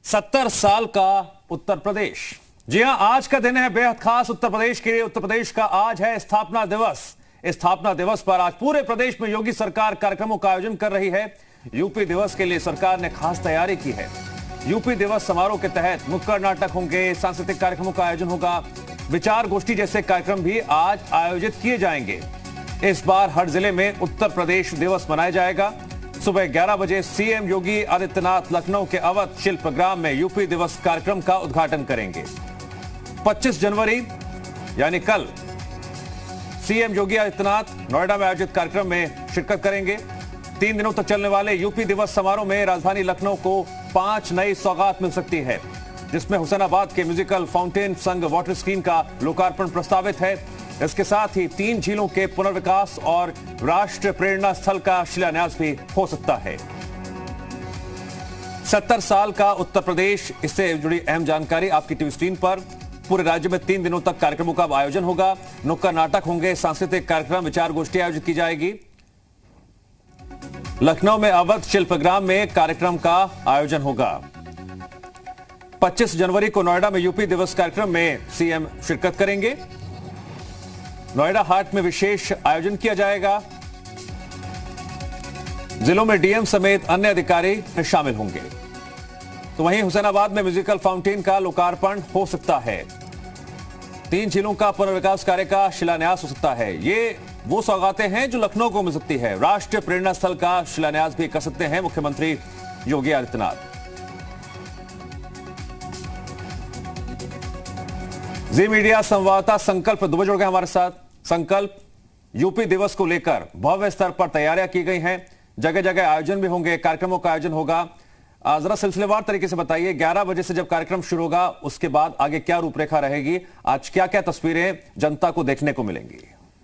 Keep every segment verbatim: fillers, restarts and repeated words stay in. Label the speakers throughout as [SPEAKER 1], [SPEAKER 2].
[SPEAKER 1] सत्तर साल का उत्तर प्रदेश। जी हां, आज का दिन है बेहद खास उत्तर प्रदेश के लिए। उत्तर प्रदेश का आज है स्थापना दिवस। स्थापना दिवस पर आज पूरे प्रदेश में योगी सरकार कार्यक्रमों का आयोजन कर रही है। यूपी दिवस के लिए सरकार ने खास तैयारी की है। यूपी दिवस समारोह के तहत नुक्कड़ नाटक होंगे, सांस्कृतिक कार्यक्रमों का आयोजन होगा, विचार गोष्ठी जैसे कार्यक्रम भी आज आयोजित किए जाएंगे। इस बार हर जिले में उत्तर प्रदेश दिवस मनाया जाएगा। सुबह ग्यारह बजे सीएम योगी आदित्यनाथ लखनऊ के अवध शिल्पग्राम में यूपी दिवस कार्यक्रम का उद्घाटन करेंगे। पच्चीस जनवरी यानी कल सीएम योगी आदित्यनाथ नोएडा में आयोजित कार्यक्रम में शिरकत करेंगे। तीन दिनों तक चलने वाले यूपी दिवस समारोह में राजधानी लखनऊ को पांच नई सौगात मिल सकती है, जिसमें हुसैनाबाद के म्यूजिकल फाउंटेन संग वाटर स्क्रीन का लोकार्पण प्रस्तावित है। इसके साथ ही तीन झीलों के पुनर्विकास और राष्ट्रीय प्रेरणा स्थल का शिलान्यास भी हो सकता है। सत्तर साल का उत्तर प्रदेश, इससे जुड़ी अहम जानकारी आपकी टीवी स्क्रीन पर। पूरे राज्य में तीन दिनों तक कार्यक्रमों का आयोजन होगा। नुक्कड़ नाटक होंगे, सांस्कृतिक कार्यक्रम, विचार गोष्ठी आयोजित की जाएगी। लखनऊ में अवध शिल्पग्राम में कार्यक्रम का आयोजन होगा। पच्चीस जनवरी को नोएडा में यूपी दिवस कार्यक्रम में सीएम शिरकत करेंगे। नोएडा हाट में विशेष आयोजन किया जाएगा। जिलों में डीएम समेत अन्य अधिकारी शामिल होंगे। तो वहीं हुसैनाबाद में म्यूजिकल फाउंटेन का लोकार्पण हो सकता है। तीन झीलों का पुनर्विकास कार्य का शिलान्यास हो सकता है। ये वो सौगातें हैं जो लखनऊ को मिल सकती है। राष्ट्रीय प्रेरणा स्थल का शिलान्यास भी कर सकते हैं मुख्यमंत्री योगी आदित्यनाथ। जी मीडिया संवाददाता संकल्प दुबे जुड़ गए हमारे साथ। संकल्प, यूपी दिवस को लेकर भव्य स्तर पर तैयारियां की गई हैं, जगह जगह आयोजन भी होंगे, कार्यक्रमों का आयोजन होगा। जरा सिलसिलेवार तरीके से बताइए, ग्यारह बजे से जब कार्यक्रम शुरू होगा उसके बाद आगे क्या रूपरेखा रहेगी? आज क्या क्या तस्वीरें जनता को देखने को मिलेंगी?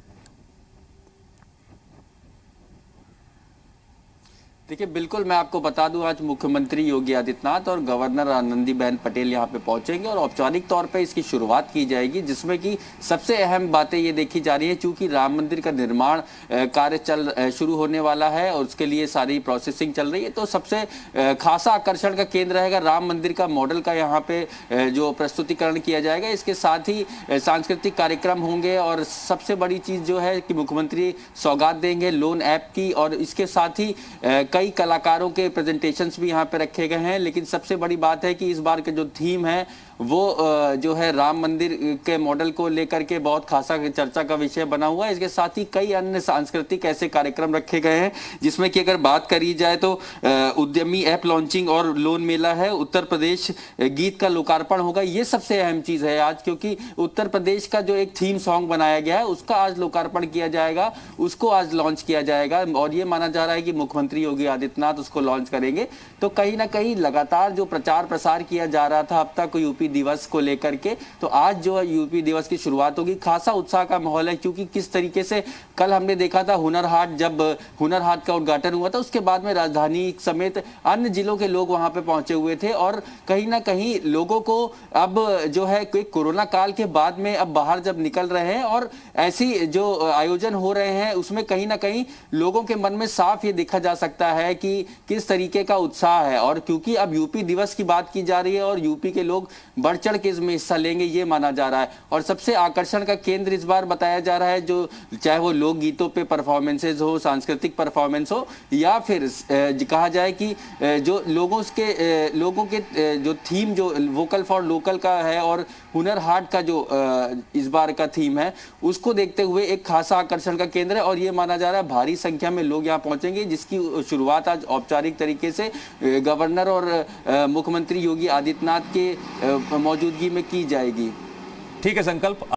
[SPEAKER 2] देखिए, बिल्कुल मैं आपको बता दूं, आज मुख्यमंत्री योगी आदित्यनाथ और गवर्नर आनंदीबेन पटेल यहां पे पहुंचेंगे और औपचारिक तौर पे इसकी शुरुआत की जाएगी, जिसमें कि सबसे अहम बातें ये देखी जा रही है। चूंकि राम मंदिर का निर्माण कार्य चल शुरू होने वाला है और उसके लिए सारी प्रोसेसिंग चल रही है, तो सबसे खासा आकर्षण का केंद्र रहेगा राम मंदिर का मॉडल का यहाँ पे जो प्रस्तुतिकरण किया जाएगा। इसके साथ ही सांस्कृतिक कार्यक्रम होंगे और सबसे बड़ी चीज जो है कि मुख्यमंत्री सौगात देंगे लोन ऐप की, और इसके साथ ही कई कलाकारों के प्रेजेंटेशंस भी यहाँ पे रखे गए हैं। लेकिन सबसे बड़ी बात है कि इस बार के जो थीम है वो जो है राम मंदिर के मॉडल को लेकर के बहुत खासा चर्चा का विषय बना हुआ है। इसके साथ ही कई अन्य सांस्कृतिक ऐसे कार्यक्रम रखे गए हैं, जिसमें कि अगर बात करी जाए तो उद्यमी ऐप लॉन्चिंग और लोन मेला है, उत्तर प्रदेश गीत का लोकार्पण होगा। ये सबसे अहम चीज है आज, क्योंकि उत्तर प्रदेश का जो एक थीम सॉन्ग बनाया गया है उसका आज लोकार्पण किया जाएगा, उसको आज लॉन्च किया जाएगा और ये माना जा रहा है कि मुख्यमंत्री योगी आदित्यनाथ उसको लॉन्च करेंगे। तो कहीं ना कहीं लगातार जो प्रचार प्रसार किया जा रहा था अब तक यूपी दिवस को लेकर के, तो आज जो है यूपी दिवस की शुरुआत होगी। खासा उत्साह का माहौल है, क्योंकि किस तरीके से कल हमने देखा था हुनर हाट, जब हुनर हाट का उद्घाटन हुआ था उसके बाद में राजधानी समेत अन्य जिलों के लोग वहां पे पहुंचे हुए थे। और कहीं ना कहीं लोगों को अब जो है कोरोना काल के बाद में अब बाहर जब निकल रहे हैं और ऐसी जो आयोजन हो रहे हैं उसमें कहीं ना कहीं लोगों के मन में साफ ये देखा जा सकता है कि किस तरीके का उत्साह है। और क्योंकि अब यूपी दिवस की बात की जा रही है और यूपी के लोग बढ़ चढ़ के इसमें हिस्सा लेंगे, ये माना जा रहा है। और सबसे आकर्षण का केंद्र इस बार बताया जा रहा है, जो चाहे वो लोक गीतों पे परफॉर्मेंसेज हो, सांस्कृतिक परफॉर्मेंस हो, या फिर कहा जाए कि जो लोगों के लोगों के जो थीम जो वोकल फॉर लोकल का है और हुनर हाट का जो इस बार का थीम है, उसको देखते हुए एक खासा आकर्षण का केंद्र है। और ये माना जा रहा है भारी संख्या में लोग यहाँ पहुंचेंगे, जिसकी शुरुआत आज औपचारिक तरीके से गवर्नर और मुख्यमंत्री योगी आदित्यनाथ के मौजूदगी में की जाएगी।
[SPEAKER 1] ठीक है संकल्प।